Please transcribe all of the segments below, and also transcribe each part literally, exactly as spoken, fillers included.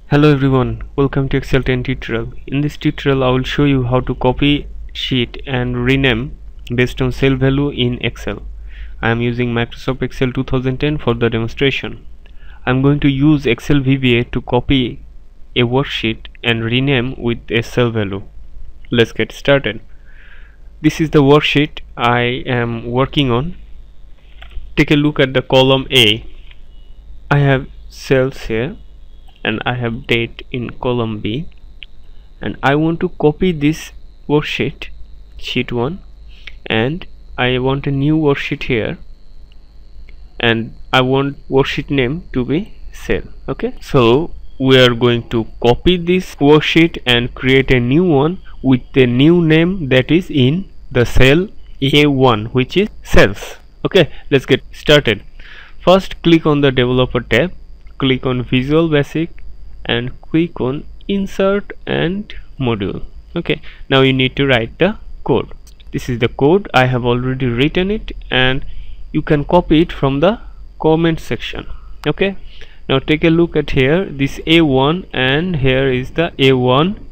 Hello everyone, welcome to Excel ten tutorial. In this tutorial I will show you how to copy sheet and rename based on cell value in Excel. I am using Microsoft Excel two thousand ten for the demonstration. I am going to use Excel V B A to copy a worksheet and rename with a cell value. Let's get started. This is the worksheet I am working on. Take a look at the column A. I have cells here and I have date in column B, and I want to copy this worksheet, sheet one, and I want a new worksheet here, and I want worksheet name to be cell. Okay, so we are going to copy this worksheet and create a new one with the new name that is in the cell A one, which is cells. Okay, let's get started. First, click on the developer tab, click on Visual Basic and click on Insert and Module. Okay, now you need to write the code. This is the code. I have already written it and you can copy it from the comment section. Okay, now take a look at here, this A one and here is the A one.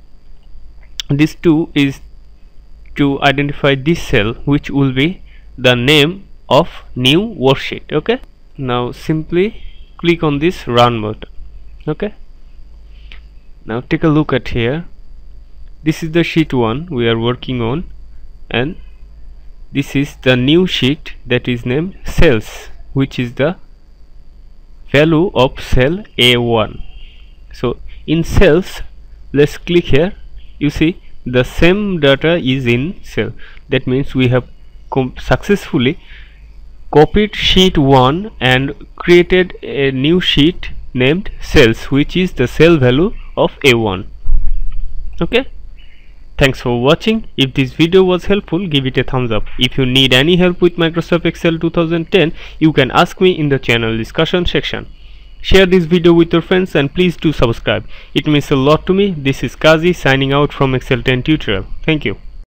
This two is to identify this cell, which will be the name of new worksheet. Okay, now simply click on this run button. Okay, now take a look at here. This is the sheet one we are working on, and this is the new sheet that is named cells, which is the value of cell A one. So in cells, let's click here. You see the same data is in cell. That means we have successfully copied sheet one and created a new sheet named cells, which is the cell value of A one. Okay, thanks for watching. If this video was helpful, give it a thumbs up. If you need any help with Microsoft Excel two thousand ten, you can ask me in the channel discussion section. Share this video with your friends and please do subscribe. It means a lot to me. This is Kazi signing out from Excel ten tutorial. Thank you.